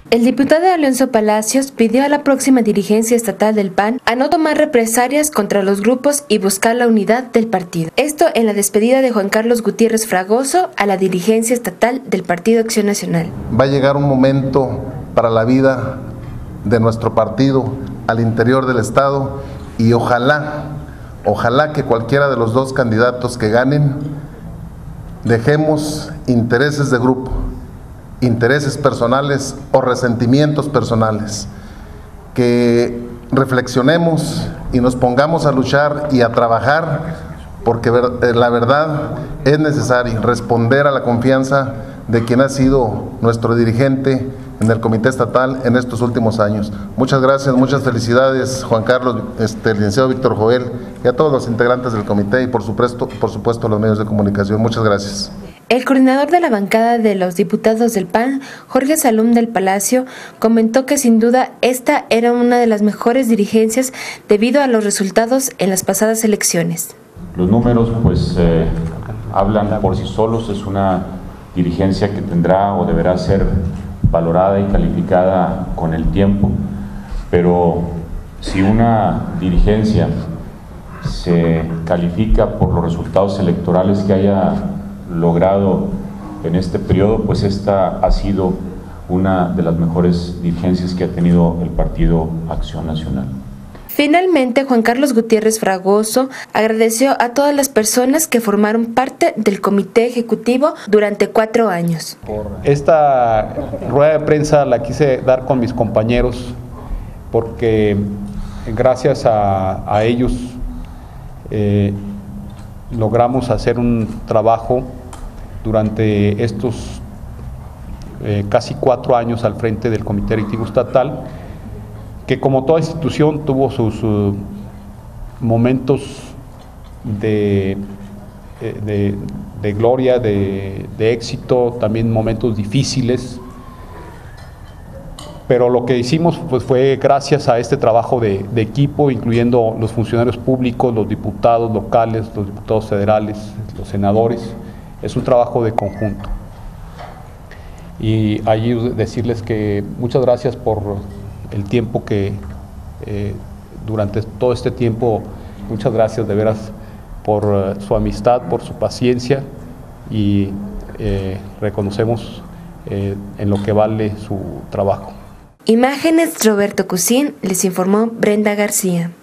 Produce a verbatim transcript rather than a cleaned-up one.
El diputado Alonso Palacios pidió a la próxima dirigencia estatal del P A N a no tomar represalias contra los grupos y buscar la unidad del partido. Esto en la despedida de Juan Carlos Gutiérrez Fragoso a la dirigencia estatal del Partido Acción Nacional. Va a llegar un momento para la vida de nuestro partido al interior del estado y ojalá, ojalá que cualquiera de los dos candidatos que ganen dejemos intereses de grupo, intereses personales o resentimientos personales, que reflexionemos y nos pongamos a luchar y a trabajar, porque la verdad es necesario responder a la confianza de quien ha sido nuestro dirigente en el Comité Estatal en estos últimos años. Muchas gracias, muchas felicidades, Juan Carlos, este, el licenciado Víctor Joel, y a todos los integrantes del comité y por supuesto, por supuesto a los medios de comunicación. Muchas gracias. El coordinador de la bancada de los diputados del P A N, Jorge Salum del Palacio, comentó que sin duda esta era una de las mejores dirigencias debido a los resultados en las pasadas elecciones. Los números pues eh, hablan por sí solos. Es una dirigencia que tendrá o deberá ser valorada y calificada con el tiempo, pero si una dirigencia se califica por los resultados electorales que haya logrado en este periodo, pues esta ha sido una de las mejores dirigencias que ha tenido el Partido Acción Nacional. Finalmente, Juan Carlos Gutiérrez Fragoso agradeció a todas las personas que formaron parte del Comité Ejecutivo durante cuatro años. Esta rueda de prensa la quise dar con mis compañeros porque gracias a, a ellos eh, logramos hacer un trabajo durante estos eh, casi cuatro años al frente del Comité Ejecutivo Estatal, que como toda institución tuvo sus uh, momentos de, de, de gloria, de, de éxito, también momentos difíciles, pero lo que hicimos pues, fue gracias a este trabajo de, de equipo, incluyendo los funcionarios públicos, los diputados locales, los diputados federales, los senadores. Es un trabajo de conjunto. Y allí decirles que muchas gracias por el tiempo que eh, durante todo este tiempo, muchas gracias de veras por uh, su amistad, por su paciencia, y eh, reconocemos eh, en lo que vale su trabajo. Imágenes Roberto Cusín, les informó Brenda García.